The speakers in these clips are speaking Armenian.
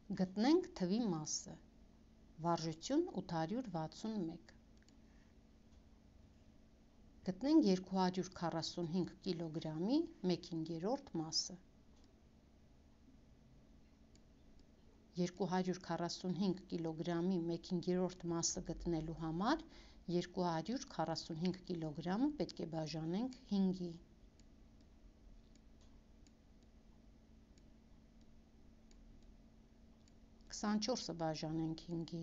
Գտնենք թվի մասը, վարժություն 861, գտնենք 245 կիլոգրամի 1/5 մասը, 245 կիլոգրամի 1/5 մասը գտնելու համար 245 կիլոգրամը պետք է բաժանենք 5-ի, 24-ը բաժանենք 5-ի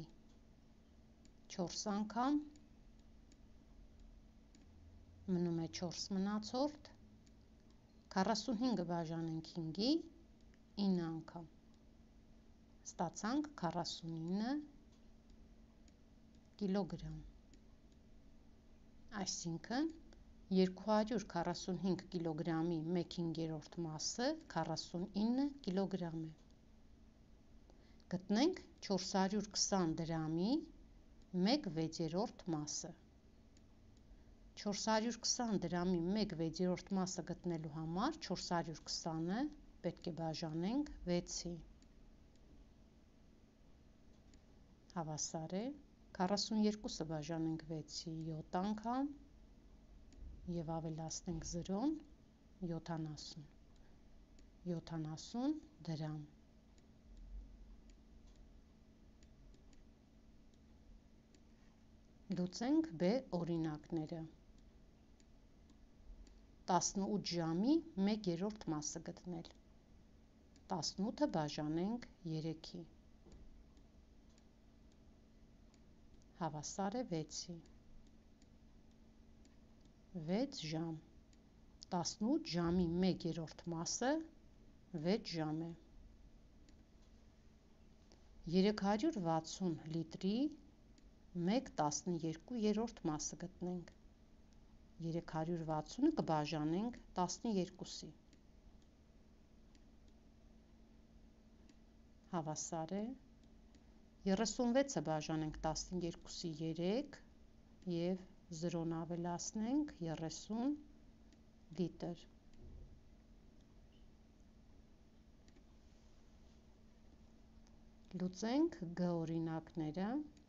4 անգամ, մնում է 4 մնացորդ, 45-ը բաժանենք 5-ի 9 անգամ, ստացանք 49 կիլոգրամ, այսինքն 245 կիլոգրամի 1/5 մասը 49 կիլոգրամ է, գտնենք 420 դրամի 1/6 մասը, 420 դրամի 1/6 մասը գտնելու համար 420-ը պետք է բաժանենք 6-ի, հավասար է, 42-ը բաժանենք 6-ի 7 անգամ և ավելացնենք 0-ն 70 դրամ, լուծենք B օրինակները, 18 ժամի 1/3 մասը գտնել, 18-ը բաժանենք 3-ի, հավասար է 6-ի, 6 ժամ, 18 ժամի 1/3 մասը 6 ժամ է, 360 լիտրի 1/12 մասը գտնենք, 360-ը կբաժանենք 12-ի, հավասար է, 36-ը բաժանենք 12-ի 3 և 0-ն ավելացնենք 30 լիտր, լուծենք G օրինակները,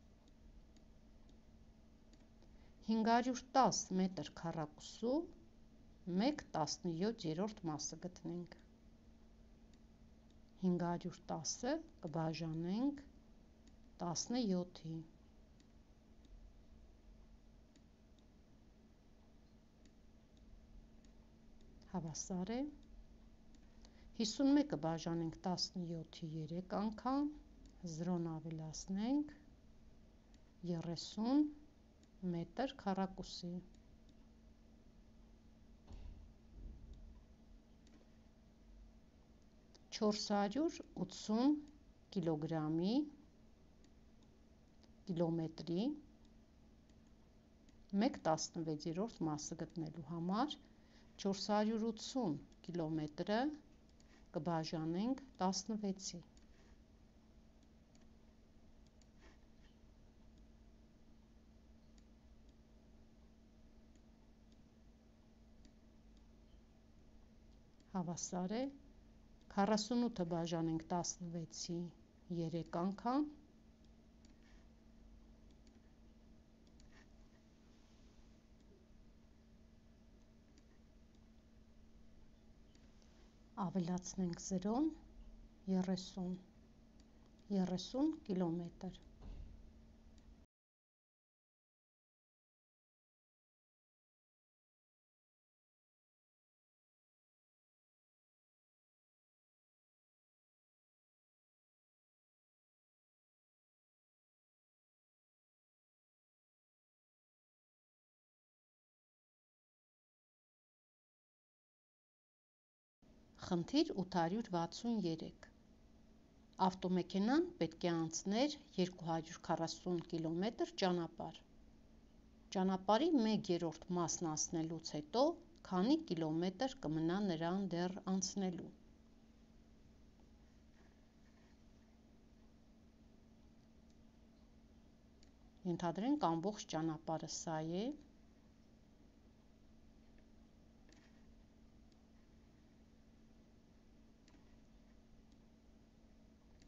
510 մետր քառակուսու 1/17 մասը գտնենք, 510-ը կբաժանենք 17-ի, հավասար է, 51-ը բաժանենք 17-ի 3 անգամ, 0-ն ավելացնենք 30 մետր քառակուսի, 480 կիլոգրամի կիլոմետրի 1/16 մասը գտնելու համար 480 կիլոմետրը կբաժանենք 16-ի, հավասար է, 48-ը բաժանենք 16-ի 3 անգամ, ավելացնենք 0-ն 30 կիլոմետր, խնդիր 863, ավտոմեքենան պետք է անցներ 240 կմ ճանապարհ, ճանապարհի 1/3 մասն անցնելուց հետո քանի կիլոմետր կմնա նրան դեռ անցնելու, ենթադրենք ամբողջ ճանապարհը սա է,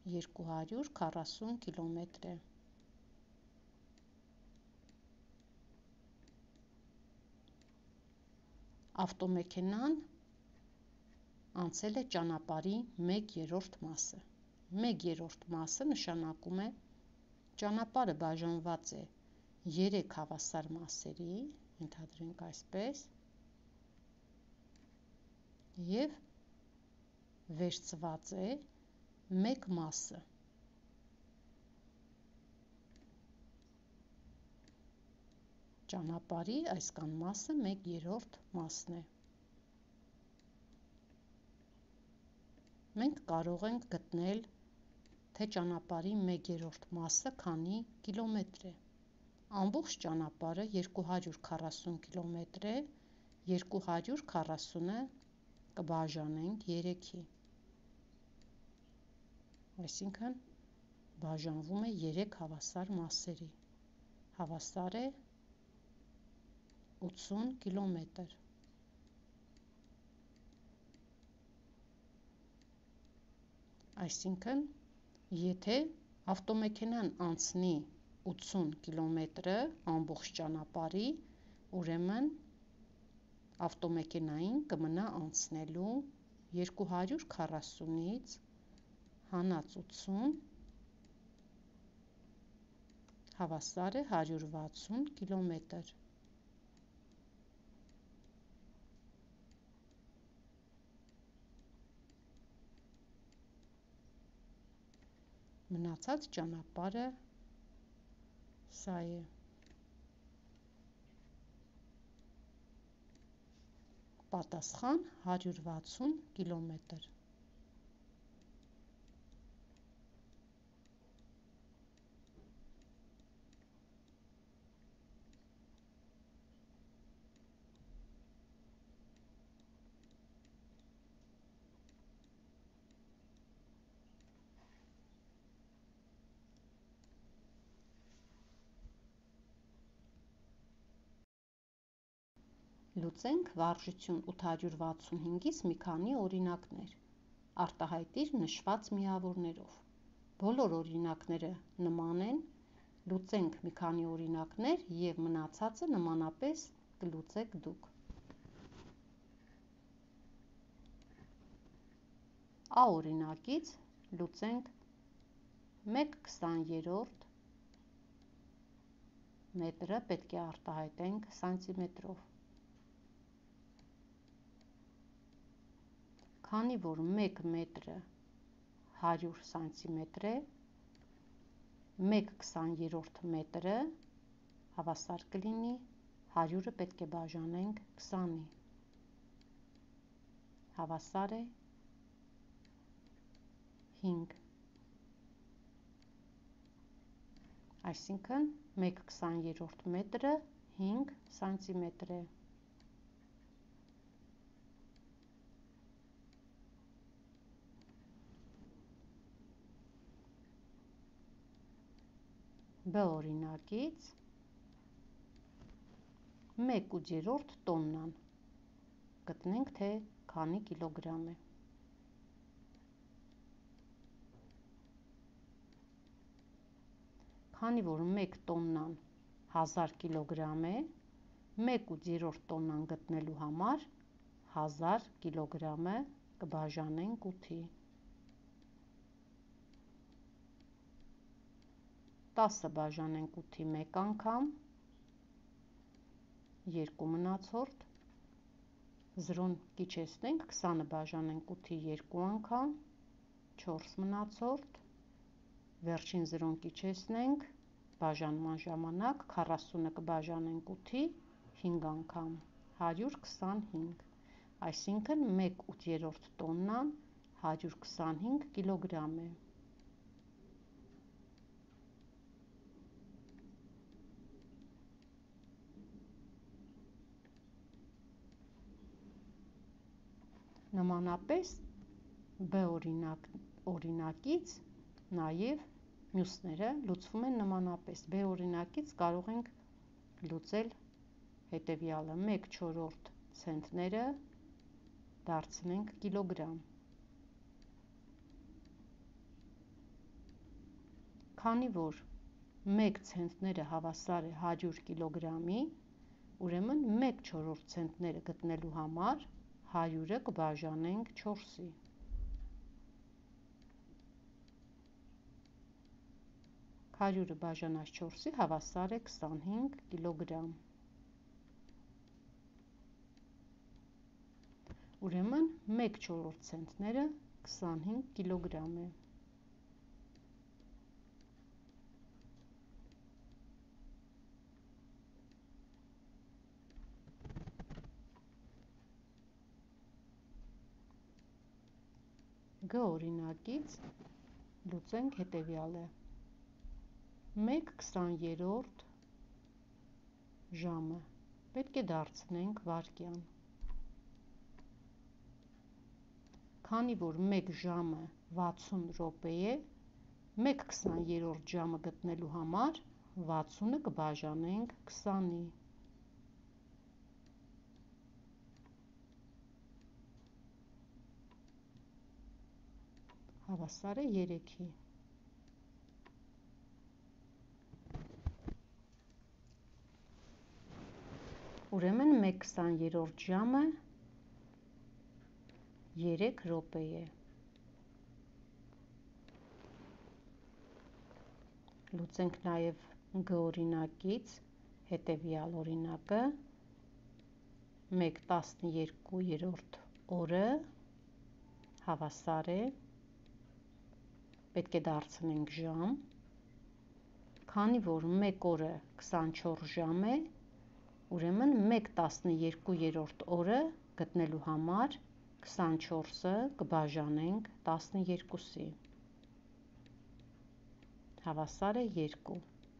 240 կիլոմետր է։ Ավտոմեքենան անցել է ճանապարհի 1/3 մասը։ 1/3 մասը նշանակում է ճանապարհը բաժանված է 3 հավասար մասերի, ենթադրենք այսպես, և վերցված է 1 մասը։ Ճանապարհի այսքան մասը 1/3 մասն է։ Մենք կարող ենք գտնել, թե ճանապարհի 1/3 մասը քանի կիլոմետր է։ Ամբողջ ճանապարհը 240 կիլոմետր է, 240-ը կբաժանենք 3-ի։ Այսինքն բաժանվում է 3 հավասար մասերի։ Հավասար է 80 կիլոմետր։ Այսինքն, եթե ավտոմեքենան անցնի 80 կիլոմետրը ամբողջ ճանապարհի, ուրեմն ավտոմեքենային կմնա անցնելու 240-ից հանած 80 հավասար է 160 կիլոմետր։ Մնացած ճանապարհը սա է։ Պատասխան 160 կիլոմետր։ Լուծենք վարժություն 865-ից մի քանի օրինակներ։ Արտահայտիր նշված միավորներով։ Բոլոր օրինակները նման են, լուծենք մի քանի օրինակներ և մնացածը նմանապես կլուծեք դուք։ A օրինակից լուծենք 1/20 մետրը պետք է արտահայտենք սանտիմետրով։ Քանի որ 1 մետրը 100 սանտիմետր է, 1/20 մետրը հավասար կլինի 100-ը պետք է բաժանենք 20-ի։ Հավասար է 5։ Այսինքն 1/20 մետրը 5 սանտիմետր է։ B օրինակից 1/8 տոննան։ Գտնենք, թե քանի կիլոգրամ է։ Քանի որ 1 տոննան 1000 կիլոգրամ է, 1/8 տոննան գտնելու համար 1000 կիլոգրամը կբաժանենք 8-ի։ 10-ը բաժանենք 8-ի մեկ անգամ, 2 մնացորդ, 0-ն կիչեցնենք, 20-ը բաժանենք 8-ի 2 անգամ, 4 մնացորդ, վերջին 0-ն կիչեցնենք, բաժանման ժամանակ 40-ը կբաժանենք 8-ի 5 անգամ, 125, այսինքն 1/8 տոննան 125 կիլոգրամ է։ Նմանապես B օրինակից նաև մյուսները լուծվում են նմանապես։ B օրինակից կարող ենք լուծել հետևյալը. 1/4 ցենտները դարձնենք կիլոգրամ, Քանի որ 1 ցենտները հավասար է 100 կիլոգրամի, ուրեմն 1/4 ցենտները գտնելու համար 100-ը կբաժանենք 4-ի։ 100-ը բաժանած 4-ի հավասար է 25 կիլոգրամ։ Ուրեմն 1/4 ցենտները 25 կիլոգրամ է։ Գ օրինակից լուծենք հետևյալը։ 1/20 ժամը պետք է դարձնենք վայրկյան։ Քանի որ 1 ժամը 60 րոպե է, 1/20 ժամը գտնելու համար 60-ը կբաժանենք 20-ի։ Հավասար է 3-ի։ Ուրեմն 1/20 ժամը 3 րոպե է։ Լուծենք նաև Գ օրինակից հետևյալ օրինակը։ 1/12 օրը հավասար է, պետք է դարձնենք ժամ, քանի որ 1 օրը 24 ժամ է, ուրեմն 1/12 օրը գտնելու համար 24-ը կբաժանենք 12-ի, հավասար է 2։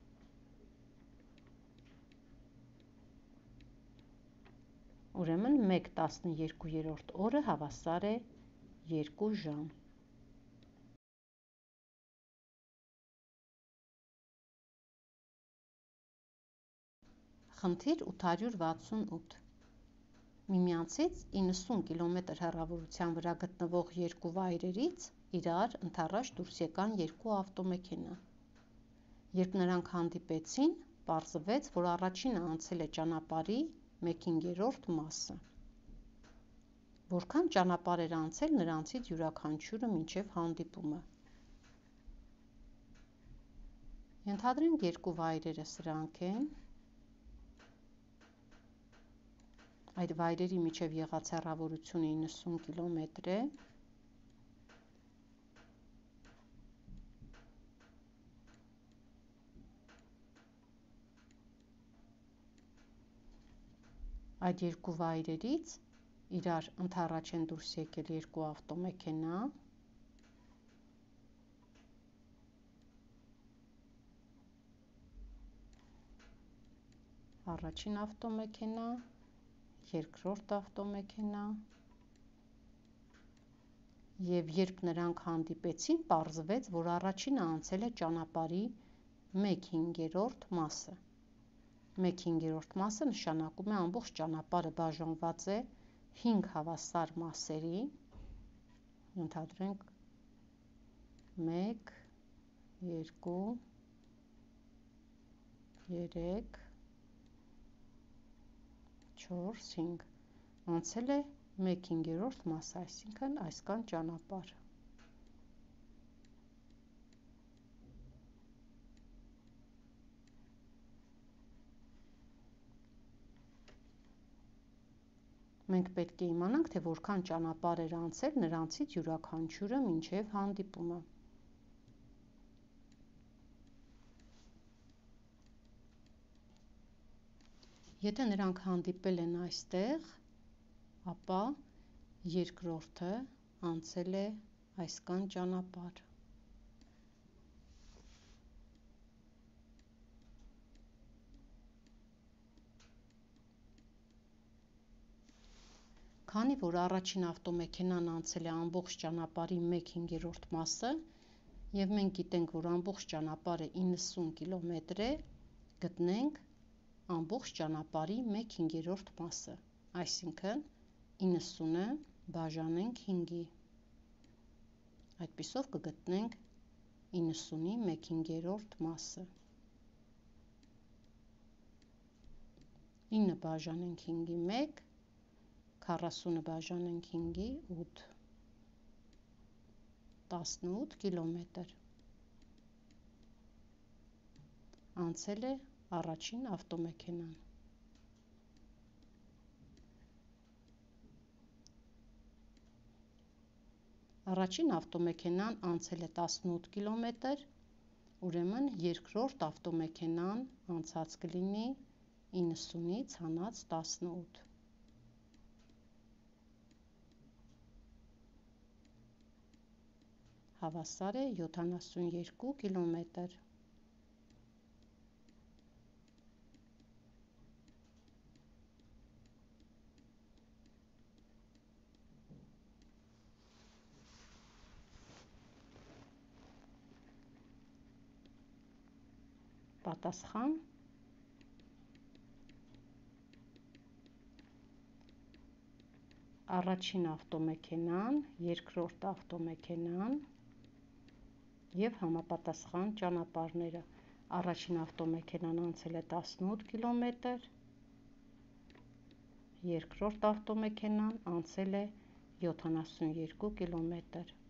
Ուրեմն 1/12 օրը հավասար է 2 ժամ։ Խնդիր 868։ Միմյանցից 90 կմ հեռավորության վրա գտնվող երկու վայրերից իրար ընդառաջ դուրս եկան երկու ավտոմեքենա։ Երբ նրանք հանդիպեցին, պարզվեց, որ առաջինը անցել է ճանապարհի 1/5 մասը։ Որքան ճանապարհ էր անցել նրանցից յուրաքանչյուրը մինչև հանդիպումը։ Ենթադրենք երկու վայրերը սրանք են։ Այդ վայրերի միջև եղած հեռավորությունը 90 կմ է։ Այդ երկու վայրերից իրար ընդառաջ են դուրս եկել երկու ավտոմեքենա։ Առաջին ավտոմեքենա, երկրորդ ավտոմեքենա, և երբ նրանք հանդիպեցին, պարզվեց, որ առաջինը անցել է ճանապարհի 1/5 մասը։ 1/5 մասը նշանակում է ամբողջ ճանապարհը բաժանված է 5 հավասար մասերի։ Ենթադրենք 1, 2, 3, 4, 5, անցել է 1/5 մասը, այսինքն այսքան ճանապարհ։ Մենք պետք է իմանանք, թե որքան ճանապարհ էր անցել նրանցից յուրաքանչյուրը մինչև հանդիպումը։ Եթե նրանք հանդիպել են այստեղ, ապա երկրորդը անցել է այսքան ճանապարհ։ Քանի որ առաջին ավտոմեքենան անցել է ամբողջ ճանապարհի 1/5 մասը, և մենք գիտենք, որ ամբողջ ճանապարհը 90 կմ է, գտնենք ամբողջ ճանապարհի 1/5 մասը, այսինքն 90-ը բաժանենք 5-ի, այդպիսով կգտնենք 90-ի 1/5 մասը։ 9 բաժանենք 5-ի 1, 40 բաժանենք 5-ի 8, 18 կիլոմետր։ Անցել է առաջին ավտոմեքենան։ Առաջին ավտոմեքենան անցել է 18 կիլոմետր, ուրեմն երկրորդ ավտոմեքենան անցած կլինի 90-ից հանած 18։ Հավասար է 72 կիլոմետր։ Պատասխան. առաջին ավտոմեքենան, երկրորդ ավտոմեքենան և համապատասխան ճանապարհները։ Առաջին ավտոմեքենան անցել է 18 կիլոմետր, երկրորդ ավտոմեքենան անցել է 72 կիլոմետր։